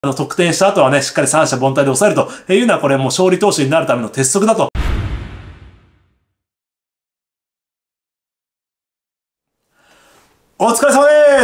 得点した後はね、しっかり三者凡退で抑えるというのは、これもう勝利投手になるための鉄則だと。お疲れ様です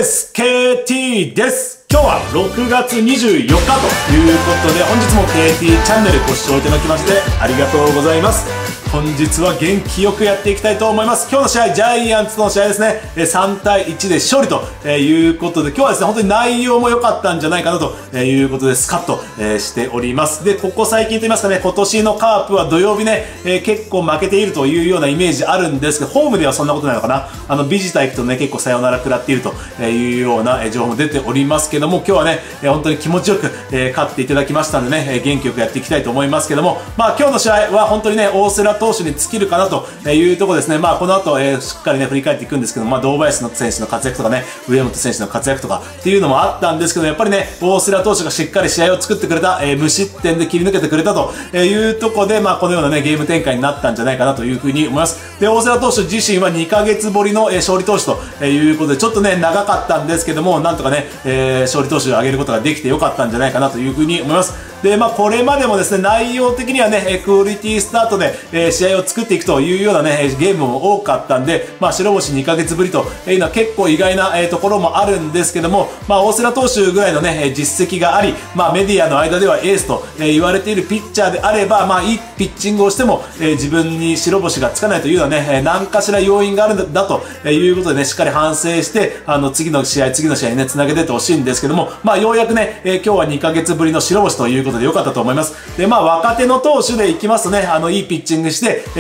!KT です。今日は6月24日ということで、本日も KT チャンネルご視聴いただきましてありがとうございます。本日は元気よくやっていきたいと思います。今日の試合、ジャイアンツの試合ですね。3対1で勝利ということで、今日はですね、本当に内容も良かったんじゃないかなということで、スカッとしております。で、ここ最近と言いますかね、今年のカープは土曜日ね、結構負けているというようなイメージあるんですけど、ホームではそんなことないのかな。ビジター行くとね、結構サヨナラ食らっているというような情報も出ておりますけども、今日はね、本当に気持ちよく勝っていただきましたんでね、元気よくやっていきたいと思いますけども、まあ今日の試合は本当にね、大瀬良投手に尽きるかなというところですね。まあこの後、しっかりね、振り返っていくんですけど、まあ堂林の選手の活躍とかね、上本選手の活躍とかっていうのもあったんですけど、やっぱりね、大瀬良投手がしっかり試合を作ってくれた、無失点で切り抜けてくれたというところで、まあこのようなね、ゲーム展開になったんじゃないかなというふうに思います。で、大瀬良投手自身は2ヶ月ぶりの勝利投手ということで、ちょっとね、長かったんですけども、なんとかね、勝利投手を上げることができてよかったんじゃないかなというふうに思います。で、まあこれまでもですね、内容的にはね、クオリティスタートで、試合を作っていくというようなね、ゲームも多かったんで、まあ白星2ヶ月ぶりというのは結構意外な、ところもあるんですけども、まあ大瀬良投手ぐらいのね、実績があり、まあメディアの間ではエースと言われているピッチャーであれば、まあいいピッチングをしても、自分に白星がつかないというようなね、何かしら要因があるんだということでね、しっかり反省して、次の試合にね、つなげてってほしいんですけども、まあようやくね、今日は2ヶ月ぶりの白星ということで良かったと思います。で、まあ若手の投手でいきますとね、いいピッチングして、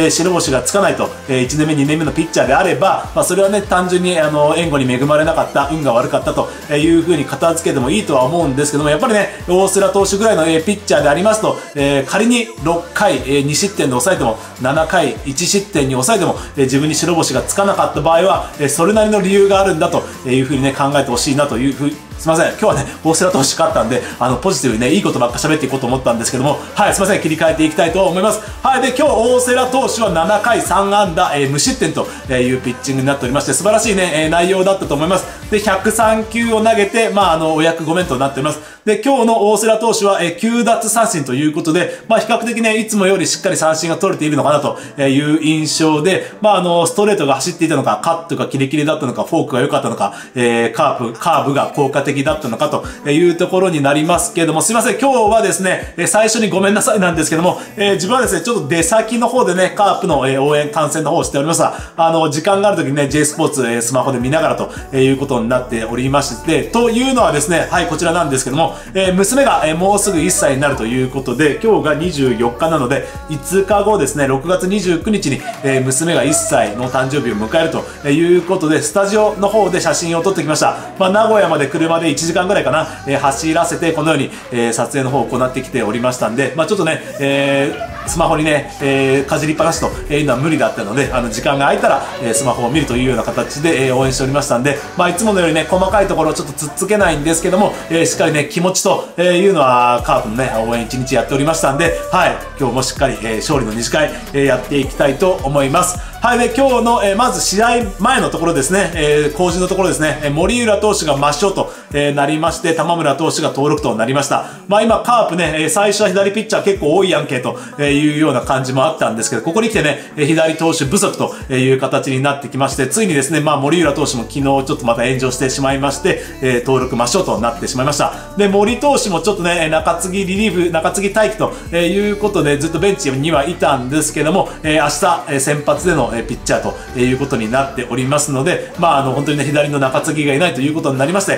白星がつかないと、1年目、2年目のピッチャーであれば、まあそれはね、単純に援護に恵まれなかった、運が悪かったというふうに片付けてもいいとは思うんですけども、やっぱりね、大瀬良投手ぐらいのピッチャーでありますと、仮に6回2失点で抑えても、7回1失点に抑えても、自分に白星がつかなかった場合は、それなりの理由があるんだというふうにね、考えてほしいなというふうに、すいません。今日はね、大瀬良投手勝ったんで、ポジティブにね、いいことばっか喋っていこうと思ったんですけども、はい、すいません。切り替えていきたいと思います。はい、で、今日、大瀬良投手は7回3安打、無失点というピッチングになっておりまして、素晴らしいね、内容だったと思います。で、103球を投げて、まあ、お役御免となっております。で、今日の大瀬良投手は、9奪三振ということで、まあ、比較的ね、いつもよりしっかり三振が取れているのかなという印象で、まあ、ストレートが走っていたのか、カットがキレキレだったのか、フォークが良かったのか、カーブが効果的だったのかというところになりますけれども、すいません。今日はですね、最初にごめんなさいなんですけども、自分はですね、ちょっと出先の方でね、カープの応援観戦の方をしておりますが、時間がある時にね、J スポーツスマホで見ながらということになっておりまして、というのはですね、はい、こちらなんですけども、娘がもうすぐ1歳になるということで、今日が24日なので、5日後ですね、6月29日に、娘が1歳の誕生日を迎えるということで、スタジオの方で写真を撮ってきました。まあ、名古屋まで車で1時間ぐらいかな、走らせて、このように、撮影の方を行ってきておりましたんで、まあ、ちょっとね、スマホにね、かじりっぱなしというのは無理だったので、時間が空いたら、スマホを見るというような形で、応援しておりましたんで、まあ、いつものよりね、細かいところをちょっとつっつけないんですけども、しっかりね、気持ちというのは、カープのね、応援1日やっておりましたんで、はい、今日もしっかり、勝利の2次会、やっていきたいと思います。はい、で、今日の、まず試合前のところですね、後陣のところですね、森浦投手が抹消と、なりまして、玉村投手が登録となりました。まあ今、カープね、最初は左ピッチャー結構多いやんけというような感じもあったんですけど、ここに来てね、左投手不足という形になってきまして、ついにですね、まあ森浦投手も昨日ちょっとまた炎上してしまいまして、登録抹消となってしまいました。で、森投手もちょっとね、中継ぎリリーフ、中継ぎ待機ということで、ずっとベンチにはいたんですけども、明日、先発でのピッチャーということになっておりますので、まあ本当にね、左の中継ぎがいないということになりまして、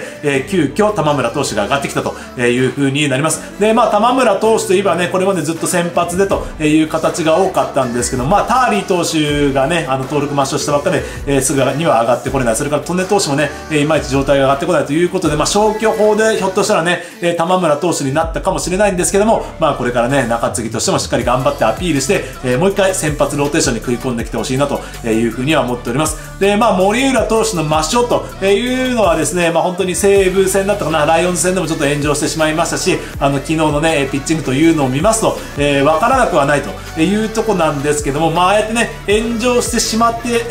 急遽玉村投手が上がってきたという風になります。で、まあ玉村投手といえばね、これまでずっと先発でという形が多かったんですけど、まあターリー投手がね、登録抹消したばっかで、すぐには上がってこれない。それからトンネ投手もね、いまいち状態が上がってこないということで、まあ消去法でひょっとしたらね、玉村投手になったかもしれないんですけども、まあこれからね、中継ぎとしてもしっかり頑張ってアピールして、もう一回先発ローテーションに食い込んできてほしいなという風には思っております。で、まあ森浦投手の抹消というのはですね、まあ本当に西武戦だったかな、ライオンズ戦でもちょっと炎上してしまいましたし、昨日のね、ピッチングというのを見ますと、わからなくはないというとこなんですけども、まあああやってね、炎上してしまって、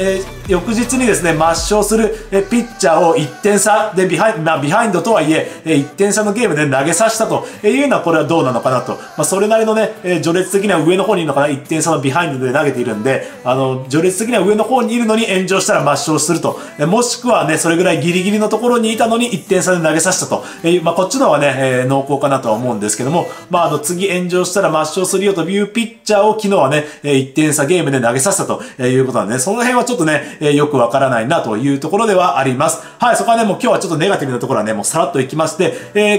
翌日にですね、抹消するピッチャーを1点差でビハインドとはいえ、1点差のゲームで投げさせたというのは、これはどうなのかなと。それなりのね、序列的には上の方にいるのかな、1点差のビハインドで投げているんで、序列的には上の方にいるのに炎上したら抹消すると。もしくはね、それぐらいギリギリのところにいたのに1点差で投げさせたと。こっちの方がね、濃厚かなとは思うんですけども、次炎上したら抹消するよというピッチャーを昨日はね、1点差ゲームで投げさせたということなんで、ね、その辺はちょっとね、よくわからないなというところではあります。はい、そこはね、もう今日はちょっとネガティブなところはね、もうさらっといきまして、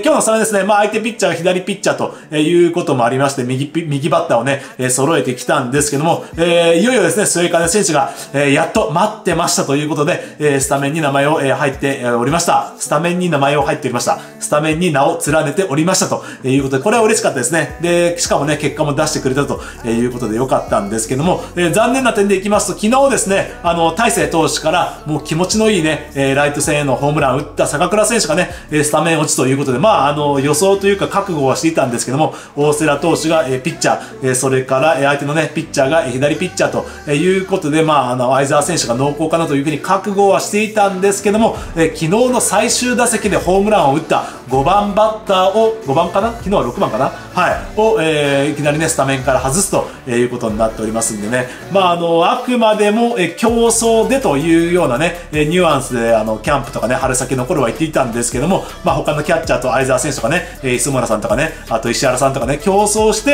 今日のスタメンですね、相手ピッチャーが左ピッチャーということもありまして、右バッターをね、揃えてきたんですけども、いよいよですね、末金選手が、やっと待ってましたということで、スタメンに名前を、入っておりました。スタメンに名前を入っておりました。スタメンに名を連ねておりましたということで、これは嬉しかったですね。で、しかもね、結果も出してくれたということでよかったんですけども、残念な点でいきますと、昨日ですね、大勢投手からもう気持ちのいいね、ライト線へのホームランを打った坂倉選手がね、スタメン落ちということで、予想というか覚悟はしていたんですけども、大瀬良投手がピッチャー、それから相手のね、ピッチャーが左ピッチャーということで、相澤選手が濃厚かなというふうに覚悟はしていたんですけども、昨日の最終打席でホームランを打った5番バッターを、5番かな昨日は6番かなはい。を、いきなりね、スタメンから外すということになっておりますんでね。あくまでも、競争でというようなね、ニュアンスで、キャンプとかね、春先の頃は言っていたんですけども、他のキャッチャーと相澤選手とかね、磯村さんとかね、あと石原さんとかね、競争して、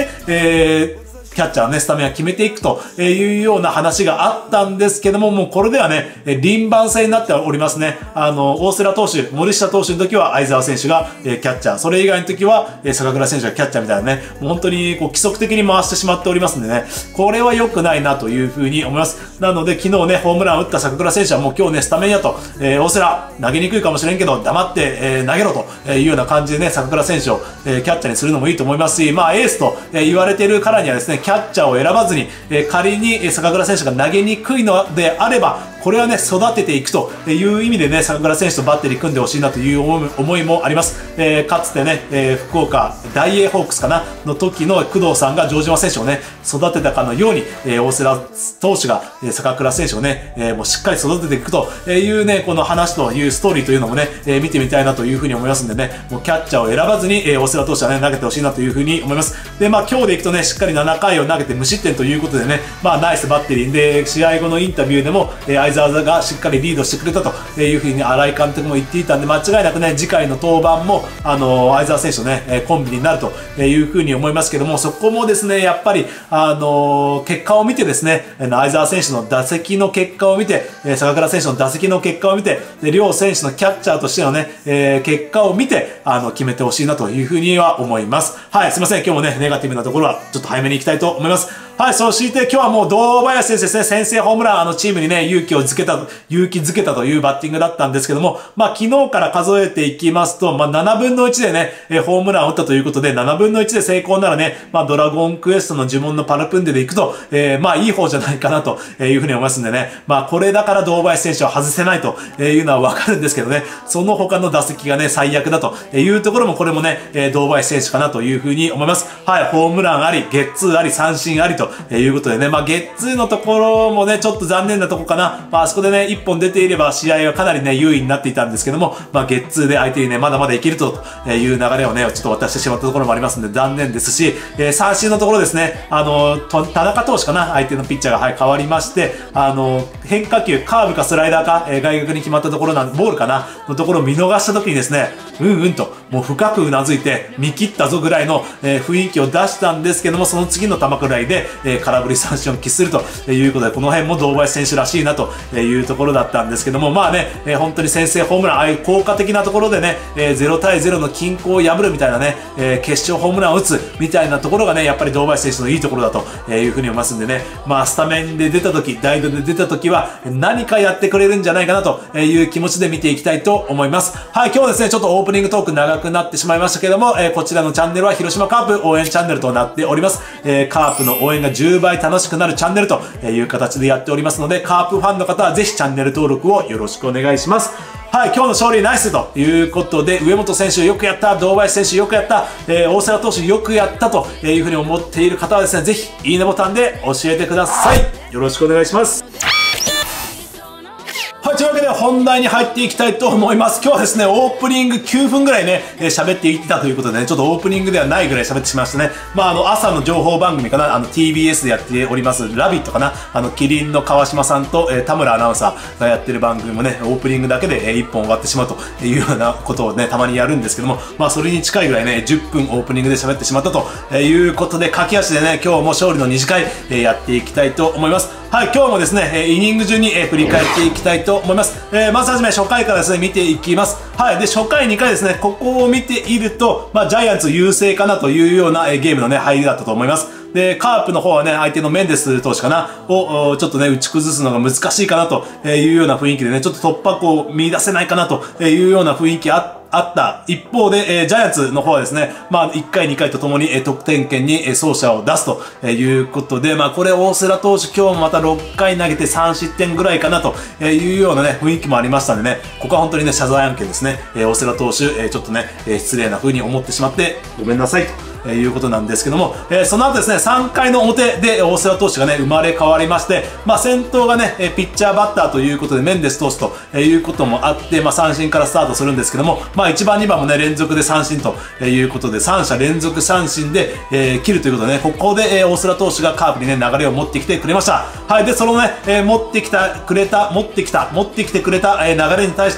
キャッチャーのね、スタメンは決めていくというような話があったんですけども、もうこれではね、輪番制になっておりますね。大瀬良投手、森下投手の時は相澤選手がキャッチャー、それ以外の時は坂倉選手がキャッチャーみたいなね、もう本当にこう規則的に回してしまっておりますんでね、これは良くないなというふうに思います。なので昨日ね、ホームランを打った坂倉選手はもう今日ね、スタメンやと、大瀬良投げにくいかもしれんけど、黙って、投げろというような感じでね、坂倉選手をキャッチャーにするのもいいと思いますし、エースと言われているからにはですね、キャッチャーを選ばずに、仮に坂倉選手が投げにくいのであれば、これはね、育てていくという意味でね、坂倉選手とバッテリー組んでほしいなという思いもあります。かつてね、福岡大英ホークスかなの時の工藤さんが城島選手をね、育てたかのように、大瀬良投手が坂倉選手をね、もうしっかり育てていくというね、この話というストーリーというのもね、見てみたいなというふうに思いますんでね、もうキャッチャーを選ばずに、大瀬良投手はね、投げてほしいなというふうに思います。で、今日でいくとね、しっかり7回を投げて無失点ということでね、ナイスバッテリーで、試合後のインタビューでも、相澤がしっかりリードしてくれたというふうに新井監督も言っていたんで、間違いなくね、次回の登板も、相澤選手とね、コンビになるというふうに思いますけども、そこもですね、やっぱり、結果を見てですね、相澤選手の打席の結果を見て、坂倉選手の打席の結果を見て、両選手のキャッチャーとしてのね、結果を見て、決めてほしいなというふうには思います。はい、すいません。今日もね、ネガティブなところはちょっと早めに行きたいと思います。はい、そして今日はもう堂林選手ですね、先制ホームラン、チームにね、勇気づけたというバッティングだったんですけども、昨日から数えていきますと、7分の1でね、ホームランを打ったということで、7分の1で成功ならね、ドラゴンクエストの呪文のパルプンデでいくと、いい方じゃないかなというふうに思いますんでね、これだから堂林選手は外せないというのはわかるんですけどね、その他の打席がね、最悪だというところも、これもね、堂林選手かなというふうに思います。はい、ホームランあり、ゲッツーあり、三振ありということでね、ゲッツーのところもね、ちょっと残念なとこかな。あそこでね、1本出ていれば試合はかなりね、優位になっていたんですけども、ゲッツーで相手にね、まだまだいけるという流れをね、ちょっと渡してしまったところもありますんで、残念ですし、三振のところですね、田中投手かな、相手のピッチャーが、はい、変わりまして、変化球、カーブかスライダーか、外角に決まったところボールかな、のところを見逃した時にですね、と、もう深くうなずいて、見切ったぞぐらいの、雰囲気を出したんですけども、その次の球くらいで、空振り三振を喫するということで、この辺も堂林選手らしいなというところだったんですけども、本当に先制ホームラン、ああいう効果的なところでね、0対0の均衡を破るみたいなね、決勝ホームランを打つみたいなところがね、やっぱり堂林選手のいいところだというふうに思いますんでね、スタメンで出た時、代打で出た時は、何かやってくれるんじゃないかなという気持ちで見ていきたいと思います。はい、今日はですね、ちょっとオープニングトーク長くなってしまいましたけども、こちらのチャンネルは広島カープ応援チャンネルとなっております。カープの応援が10倍楽しくなるチャンネルという形でやっておりますので、カープファンの方はぜひチャンネル登録をよろしくお願いします。はい、今日の勝利ナイスということで、上本選手よくやった、堂林選手よくやった、大瀬良投手よくやったというふうに思っている方はですね、ぜひいいねボタンで教えてください。よろしくお願いします。 本題に入っていきたいと思います。今日はですね、オープニング9分ぐらいね、喋っていってたということでね、ちょっとオープニングではないぐらい喋ってしまいましたね。朝の情報番組かな、TBS でやっております、ラビットかな、キリンの川島さんと、田村アナウンサーがやってる番組もね、オープニングだけで、1本終わってしまうというようなことをね、たまにやるんですけども、それに近いぐらいね、10分オープニングで喋ってしまったということで、駆け足でね、今日も勝利の2次会、やっていきたいと思います。はい、今日もですね、イニング順に、振り返っていきたいと思います。まずはじめ初回からですね、見ていきます。はい、で、初回2回ですね、ここを見ていると、ジャイアンツ優勢かなというような、ゲームのね、入りだったと思います。で、カープの方はね、相手のメンデス投手かな、を、ちょっとね、打ち崩すのが難しいかなというような雰囲気でね、ちょっと突破口を見出せないかなというような雰囲気あった一方で、ジャイアンツの方はですね、1回2回とともに、得点圏に、走者を出すということで、これ大瀬良投手今日もまた6回投げて3失点ぐらいかなというようなね、雰囲気もありましたんでね、ここは本当にね、謝罪案件ですね。大瀬良投手、ちょっとね、失礼な風に思ってしまってごめんなさいということなんですけども、その後ですね、3回の表で大瀬良投手がね、生まれ変わりまして、先頭がね、ピッチャーバッターということで、メンデス投手ということもあって、三振からスタートするんですけども、1番2番もね、連続で三振ということで、3者連続三振で、切るということでね、ここで、大瀬良投手がカープにね、流れを持ってきてくれました。はい、で、そのね、持ってきてくれた、流れに対して、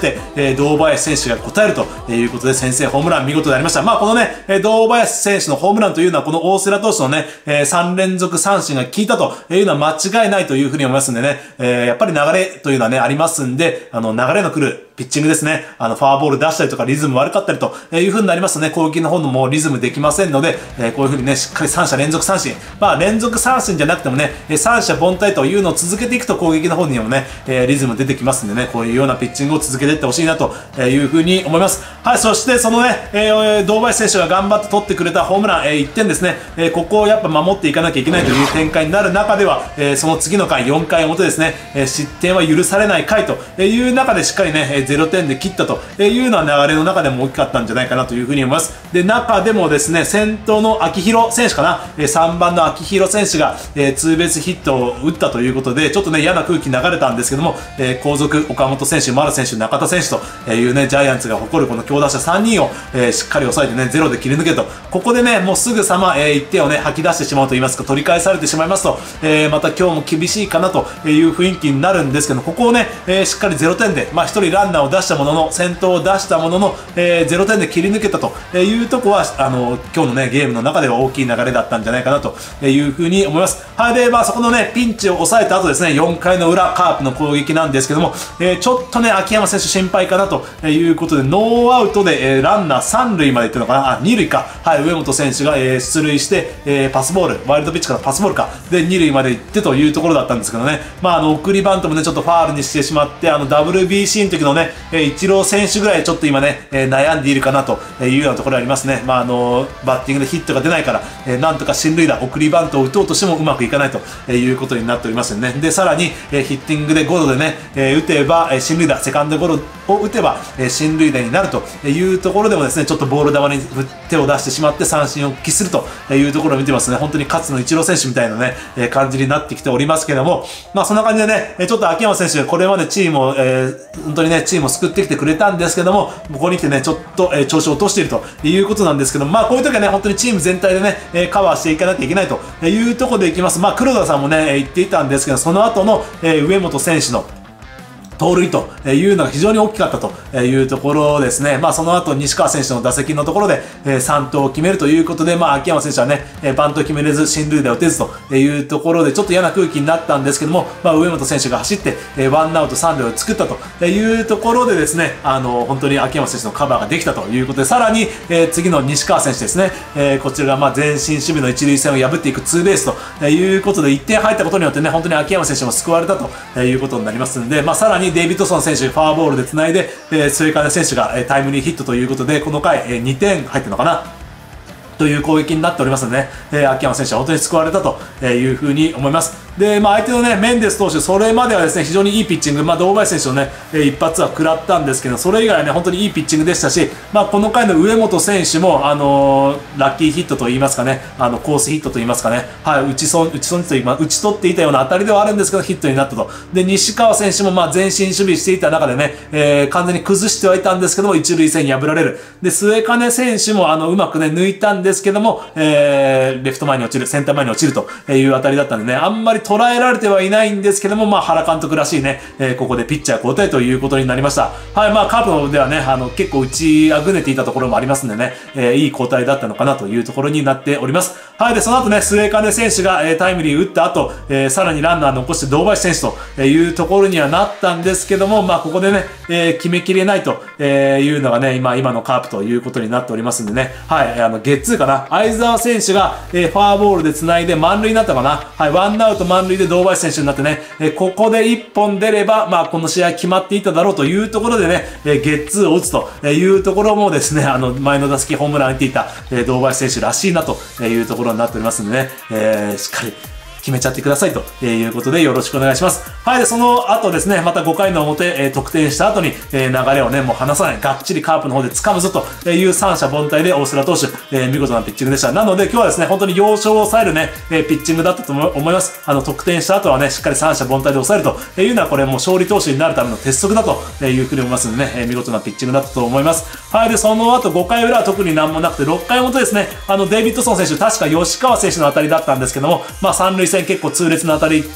堂林選手が応えるということで、先制ホームラン見事でありました。このね、堂林選手のホームランというのは、この大瀬良投手のね、3連続三振が効いたというのは間違いないというふうに思いますんでね、やっぱり流れというのはね、ありますんで、流れの来るピッチングですね。フォアボール出したりとか、リズム悪かったりという風になりますとね、攻撃の方のもうリズムできませんので、こういう風にね、しっかり3者連続三振。連続三振じゃなくてもね、三者凡退というのを続けていくと攻撃の方にもね、リズム出てきますんでね、こういうようなピッチングを続けていってほしいなという風に思います。はい、そしてそのね、堂林選手が頑張って取ってくれたホームラン、1点ですね。ここをやっぱ守っていかなきゃいけないという展開になる中では、その次の回、4回表ですね、失点は許されない回という中でしっかりね、0点で切ったというような流れの中でも大きかったんじゃないかなというふうに思います。で、中でもですね、先頭の秋広選手かな、3番の秋広選手が、ツーベースヒットを打ったということで、ちょっとね、嫌な空気流れたんですけども、後続、岡本選手、丸選手、中田選手というね、ジャイアンツが誇るこの強打者3人を、しっかり抑えてね、ゼロで切り抜けると。ここでね、もうすぐさま、1点をね、吐き出してしまうと言いますか、取り返されてしまいますと、また今日も厳しいかなという雰囲気になるんですけど、ここをね、しっかり0点で、1人ランナーを出したものの、先頭を出したものの、0点で切り抜けたというところは、今日のね、ゲームの中では大きい流れだったんじゃないかなというふうに思います。はい、で、そこのね、ピンチを抑えた後ですね、4回の裏、カープの攻撃なんですけども、ちょっとね、秋山選手心配かなということで、ノーアウトで、ランナー3塁まで行ってるのかな、2塁か。はい、上本選手が、出塁して、パスボール、ワイルドピッチからパスボールか。で、2塁まで行ってというところだったんですけどね、送りバントもね、ちょっとファールにしてしまって、WBC の時のね、イチロー選手ぐらいちょっと今ね、悩んでいるかなというようなところありますね。バッティングでヒットが出ないから、なんとか進塁打、送りバントを打とうとしてもうまくいかないということになっておりますよね。で、さらに、ヒッティングでゴロでね、打てば、進塁打、セカンドゴロを打てば、進塁打になるというところでもですね、ちょっとボール球に手を出してしまって三振を喫するというところを見てますね。本当に勝のイチロー選手みたいなね、感じになってきておりますけども、そんな感じでね、ちょっと秋山選手、これまでチームを、本当にね、チームを救ってきてくれたんですけども、ここに来てね、ちょっと、調子を落としているということなんですけども、こういう時はね、本当にチーム全体でね、カバーしていかなきゃいけないというところでいきます。黒田さんもね、言っていたんですけど、その後の、上本選手の盗塁というのが非常に大きかったというところですね。その後、西川選手の打席のところで、3投を決めるということで、秋山選手はね、バントを決めれず、進塁打を打てずというところで、ちょっと嫌な空気になったんですけども、上本選手が走って、ワンアウト3塁を作ったというところでですね、本当に秋山選手のカバーができたということで、さらに、次の西川選手ですね、こちらが前進守備の一塁線を破っていくツーベースということで、1点入ったことによってね、本当に秋山選手も救われたということになりますので、さらにデイビッドソン選手、フォアボールでつないで、末金選手がタイムリーヒットということで、この回、2点入ってるのかなという攻撃になっておりますので、秋山選手は本当に救われたというふうに思います。 で、相手のね、メンデス投手、それまではですね、非常にいいピッチング、堂林選手のね、一発は食らったんですけど、それ以外はね、本当にいいピッチングでしたし、この回の上本選手も、ラッキーヒットと言いますかね、コースヒットと言いますかね、打ち取っていたような当たりではあるんですけど、ヒットになったと。で、西川選手も前進守備していた中でね、完全に崩してはいたんですけども、一塁線に破られる。で、末金選手も、うまくね、抜いたんですけども、レフト前に落ちる、センター前に落ちるという当たりだったんでね、あんまり捉えられてはいないんですけども、原監督らしいね、ここでピッチャー交代ということになりました。はい、カープではね、結構打ちあぐねていたところもありますんでね、いい交代だったのかなというところになっております。はい、で、その後ね、末金選手が、タイムリー打った後、さらにランナー残して堂林選手というところにはなったんですけども、ここでね、決めきれないというのがね、今のカープということになっておりますんでね、はい、ゲッツーかな、相澤選手が、フォアボールで繋いで満塁になったかな、はい、ワンアウト満塁で堂林選手になってね、ここで1本出れば、この試合決まっていただろうというところでね、ゲッツーを打つというところもですね、前の打席ホームラン打っていた、堂林選手らしいなというところになっておりますんでね、しっかり決めちゃってくださいということでよろしくお願いします。はい。で、その後ですね、また5回の表、得点した後に、流れをね、もう離さない、がっちりカープの方で掴むぞという三者凡退で大瀬良投手、見事なピッチングでした。なので今日はですね、本当に要所を抑えるね、ピッチングだったと思います。得点した後はね、しっかり三者凡退で抑えるというのは、これもう勝利投手になるための鉄則だというふうに思いますのでね、見事なピッチングだったと思います。はい。で、その後5回裏は特に何もなくて、6回表ですね、デイビッドソン選手、確か吉川選手の当たりだったんですけども、三塁線結構痛烈な当たり行って、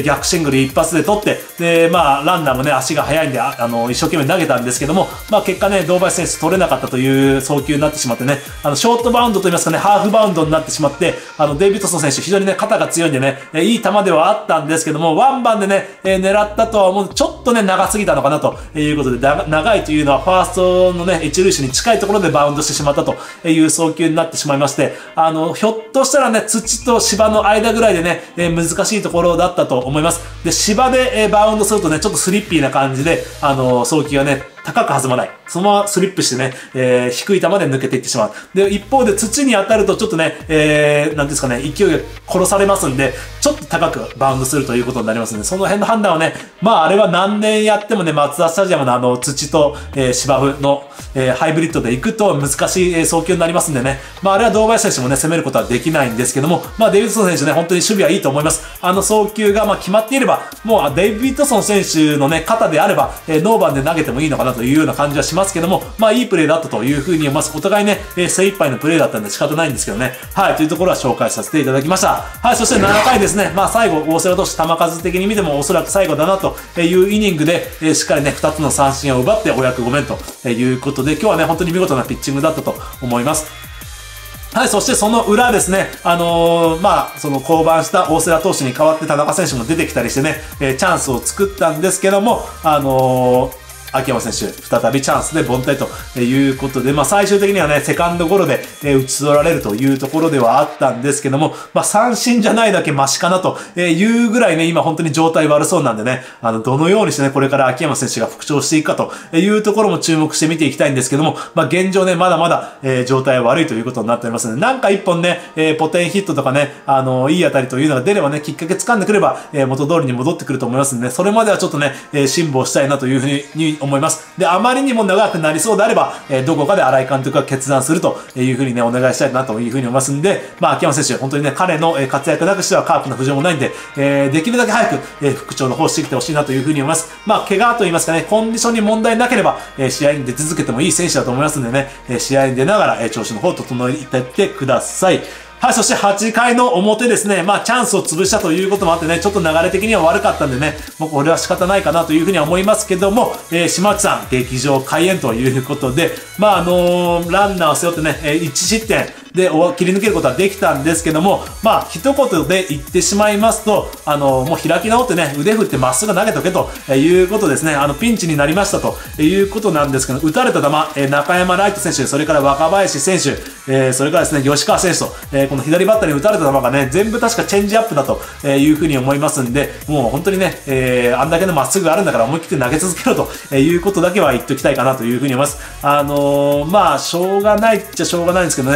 逆シングル一発で取って、で、ランナーもね、足が速いんで、一生懸命投げたんですけども、結果ね、堂林選手取れなかったという送球になってしまってね、ショートバウンドといいますかね、ハーフバウンドになってしまって、デイビッドソン選手、非常にね、肩が強いんでね、いい球ではあったんですけども、ワンバンでね、狙ったとは思う、ちょっとね、長すぎたのかなということで、長いというのは、ファーストのね、一塁手に近いところでバウンドしてしまったという送球になってしまいまして、ひょっとしたらね、土と芝の間ぐらいでね、難しいところだったと思います。で、芝で、バウンドするとね、ちょっとスリッピーな感じで、送球がね、高く弾まない。そのままスリップしてね、低い球で抜けていってしまう。で、一方で土に当たるとちょっとね、なんですかね、勢いが殺されますんで、ちょっと高くバウンドするということになりますので、その辺の判断はね、あれは何年やってもね、マツダスタジアムの土と、芝生の、ハイブリッドで行くと難しい送球になりますんでね、あれは堂林選手もね、攻めることはできないんですけども、デイビッドソン選手ね、本当に守備はいいと思います。送球が決まっていれば、もうデイビッドソン選手のね、肩であれば、ノーバンで投げてもいいのかなというような感じはしますけども、いいプレーだったというふうに思います。お互いね、精一杯のプレーだったんで仕方ないんですけどね。はい、というところは紹介させていただきました。はい、そして7回ですね、最後、大瀬良投手、球数的に見てもおそらく最後だなというイニングで、しっかりね、2つの三振を奪ってお役御免ということで、今日はね、本当に見事なピッチングだったと思います。はい、そしてその裏ですね、その降板した大瀬良投手に代わって田中選手も出てきたりしてね、チャンスを作ったんですけども、秋山選手、再びチャンスで凡退ということで、最終的にはね、セカンドゴロで、打ち取られるというところではあったんですけども、三振じゃないだけマシかなというぐらいね、今本当に状態悪そうなんでね、どのようにしてね、これから秋山選手が復調していくかというところも注目して見ていきたいんですけども、現状ね、まだまだ、状態悪いということになっておりますので、なんか一本ね、ポテンヒットとかね、いい当たりというのが出ればね、きっかけ掴んでくれば、元通りに戻ってくると思いますので、それまではちょっとね、辛抱したいなというふうに思います。で、あまりにも長くなりそうであれば、どこかで新井監督が決断するというふうにね、お願いしたいなというふうに思いますんで、秋山選手、本当にね、彼の活躍なくしてはカープの浮上もないんで、できるだけ早く、復調の方してきてほしいなというふうに思います。怪我といいますかね、コンディションに問題なければ、試合に出続けてもいい選手だと思いますんでね、試合に出ながら、調子の方を整えていってください。はい、そして8回の表ですね。チャンスを潰したということもあってね、ちょっと流れ的には悪かったんでね、もうこれは仕方ないかなというふうには思いますけども、島内さん、劇場開演ということで、ランナーを背負ってね、1失点で切り抜けることはできたんですけども、一言で言ってしまいますと、もう開き直ってね、腕振ってまっすぐ投げとけということですね。ピンチになりましたということなんですけど、打たれた球、中山ライト選手、それから若林選手、それからですね、吉川選手と、この左バッターに打たれた球がね、全部確かチェンジアップだというふうに思いますんで、もう本当にね、あんだけのまっすぐがあるんだから思い切って投げ続けろということだけは言っときたいかなというふうに思います。しょうがないっちゃしょうがないんですけどね、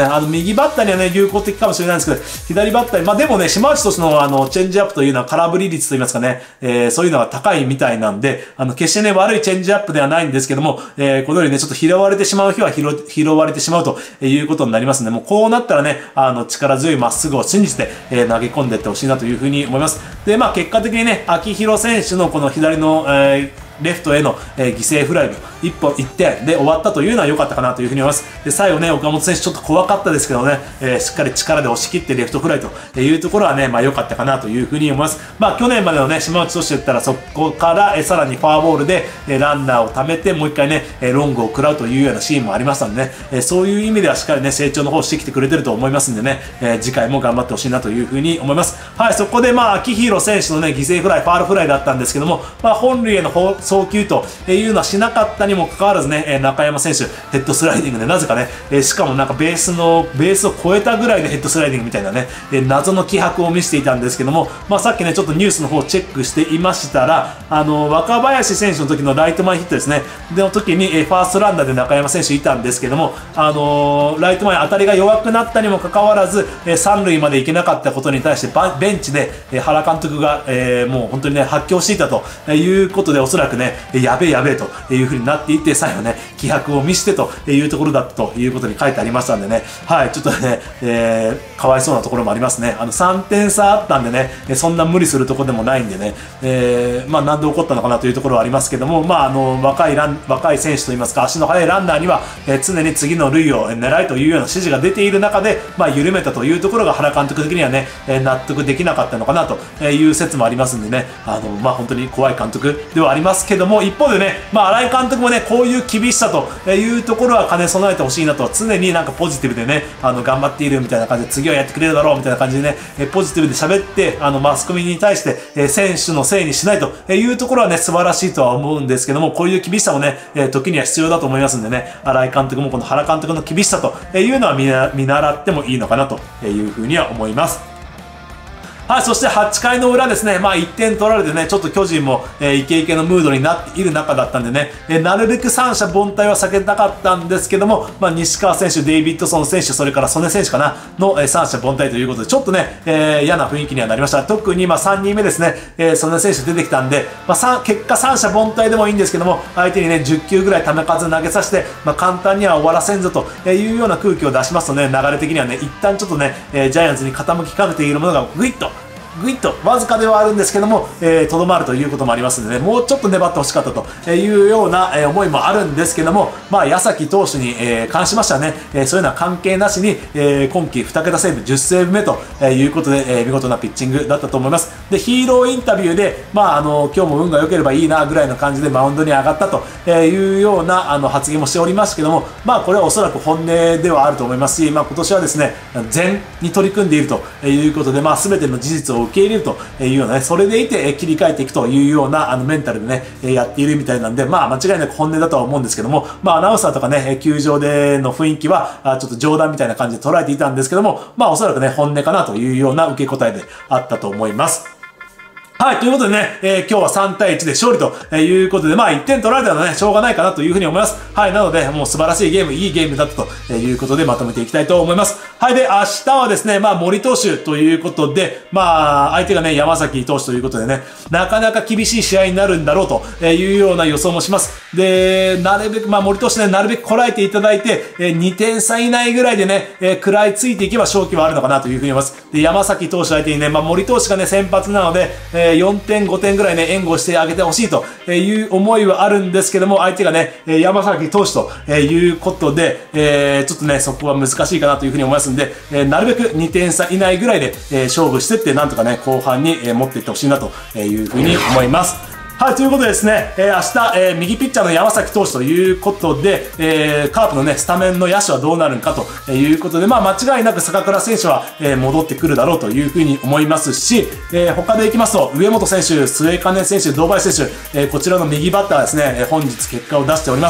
右バッターにはね、有効的かもしれないんですけど、左バッターに、まあでもね、島内投手のチェンジアップというのは空振り率といいますかね、そういうのが高いみたいなんで、決してね、悪いチェンジアップではないんですけども、このようにね、ちょっと拾われてしまう日は拾われてしまうということになりますので、もうこうなったらね、力強いまっすぐを信じて、投げ込んでいってほしいなというふうに思います。で、まあ結果的にね、秋広選手のこの左の、レフトへの、犠牲フライの1点で終わったというのは良かったかなというふうに思います。で、最後ね、岡本選手ちょっと怖かったですけどね、しっかり力で押し切ってレフトフライというところはね、まあ良かったかなというふうに思います。まあ去年までのね、島内投手だったらそこから、さらにフォアボールで、ランナーを貯めてもう一回ね、ロングを食らうというようなシーンもありましたのでね、そういう意味ではしっかりね、成長の方してきてくれてると思いますんでね、次回も頑張ってほしいなというふうに思います。はい、そこでまあ、秋広選手のね、犠牲フライ、ファールフライだったんですけども、まあ本塁への送球というのはしなかったにもかかわらずね、中山選手、ヘッドスライディングでなぜかね、しかもなんかベースを超えたぐらいでヘッドスライディングみたいなね、謎の気迫を見せていたんですけども、まあさっきね、ちょっとニュースの方をチェックしていましたら、若林選手の時のライト前ヒットですね、の時に、ファーストランナーで中山選手いたんですけども、ライト前当たりが弱くなったにもかかわらず、三塁まで行けなかったことに対してベンチで、原監督が、もう本当にね、発狂していたということで、おそらくね、やべえという風になっていって、最後ね、気迫を見せてというところだったということに書いてありましたんでね、はい、ちょっとね、かわいそうなところもありますね。3点差あったんでね、そんな無理するところでもないんでね、まあ、なんで起こったのかなというところはありますけども、まあ、若い選手といいますか、足の速いランナーには、常に次の塁を狙いというような指示が出ている中で、まあ、緩めたというところが原監督的にはね、納得できなかったのかなという説もありますんでね、まあ、本当に怖い監督ではありますけども、一方でね、まあ、新井監督もね、こういう厳しさというところは兼ね備えてほしいなと、常になんかポジティブでね、頑張っているみたいな感じで、次はやってくれるだろうみたいな感じでね、ポジティブで喋って、マスコミに対して、選手のせいにしないというところはね、素晴らしいとは思うんですけども、こういう厳しさもね、時には必要だと思いますんでね、新井監督もこの原監督の厳しさというのは見習ってもいいのかなというふうには思います。はい、そして8回の裏ですね、まあ1点取られてね、ちょっと巨人も、イケイケのムードになっている中だったんでね、なるべく三者凡退は避けたかったんですけども、まあ西川選手、デイビッドソン選手、それから曽根選手かな、の、三者凡退ということで、ちょっとね、嫌な雰囲気にはなりました。特にまあ3人目ですね、曽根選手出てきたんで、まあ結果三者凡退でもいいんですけども、相手にね、10球ぐらい球数投げさせて、まあ簡単には終わらせんぞというような空気を出しますとね、流れ的にはね、一旦ちょっとね、ジャイアンツに傾きかけているものがぐいっとわずかではあるんですけども、とどまるということもありますのでね、もうちょっと粘ってほしかったというような、思いもあるんですけども、まあ、矢崎投手に、関しましてはね、そういうのは関係なしに、今季2桁セーブ、10セーブ目ということで、見事なピッチングだったと思います。で、ヒーローインタビューで、まあ、今日も運が良ければいいな、ぐらいの感じでマウンドに上がったというような、発言もしておりますけども、まあ、これはおそらく本音ではあると思いますし、まあ、今年はですね、全に取り組んでいるということで、まあ、全ての事実を受け入れるというようなね、それでいて切り替えていくというようなメンタルでね、やっているみたいなんで、まあ間違いなく本音だとは思うんですけども、まあアナウンサーとかね、球場での雰囲気はちょっと冗談みたいな感じで捉えていたんですけども、まあおそらくね、本音かなというような受け答えであったと思います。はい、ということでね、今日は3対1で勝利ということで、まあ1点取られたのはね、しょうがないかなというふうに思います。はい、なので、もう素晴らしいゲーム、いいゲームだったということでまとめていきたいと思います。はい、で、明日はですね、まあ森投手ということで、まあ相手がね、山崎投手ということでね、なかなか厳しい試合になるんだろうというような予想もします。で、なるべく、まあ森投手ね、なるべくこらえていただいて、2点差以内ぐらいでね、食らいついていけば勝機はあるのかなというふうに思います。で、山崎投手相手にね、まあ森投手がね、先発なので、4点、5点ぐらいね、援護してあげてほしいという思いはあるんですけども、相手がね、山崎投手ということで、ちょっとね、そこは難しいかなというふうに思いますんで、なるべく2点差以内ぐらいで、勝負してって、なんとかね、後半に持っていってほしいなというふうに思います。はい、ということでですね、明日、右ピッチャーの山崎投手ということで、カープのね、スタメンの野手はどうなるのかということで、まあ間違いなく坂倉選手は、戻ってくるだろうというふうに思いますし、他でいきますと、上本選手、末金選手、堂林選手、こちらの右バッターですね、本日結果を出しております。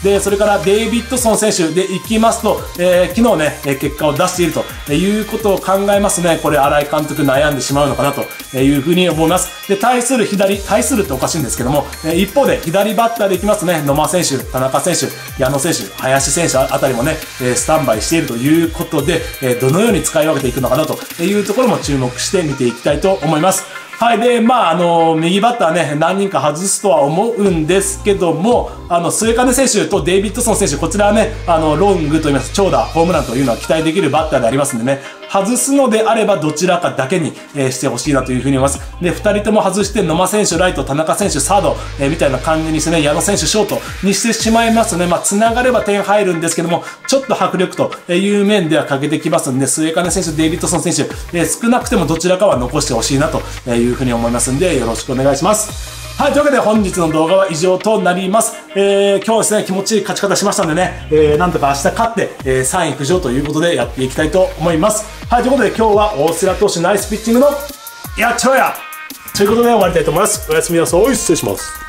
で、それからデイビッドソン選手でいきますと、昨日ね、結果を出しているということを考えますね、これ、新井監督悩んでしまうのかなというふうに思います。で、対するっておかしいんですけども、一方で左バッターでいきますね、野間選手、田中選手、矢野選手、林選手あたりもね、スタンバイしているということで、どのように使い分けていくのかなというところも注目して見ていきたいと思います。はい。で、右バッターね、何人か外すとは思うんですけども、末金選手とデイビッドソン選手、こちらはね、ロングと言います、長打、ホームランというのは期待できるバッターでありますんでね、外すのであればどちらかだけに、してほしいなというふうに思います。で、二人とも外して、野間選手ライト、田中選手サード、みたいな感じにしてね、矢野選手ショートにしてしまいますね。繋がれば点入るんですけども、ちょっと迫力という面では欠けてきますんで、末金選手、デイビッドソン選手、少なくてもどちらかは残してほしいなというふうに思いますんで、よろしくお願いします。はい、というわけで本日の動画は以上となります。今日はですね、気持ちいい勝ち方しましたんでね、なんとか明日勝って、3位浮上ということでやっていきたいと思います。はい、ということで今日は大瀬良投手ナイスピッチングのやっちゃおうやということで終わりたいと思います。おやすみなさい。失礼します。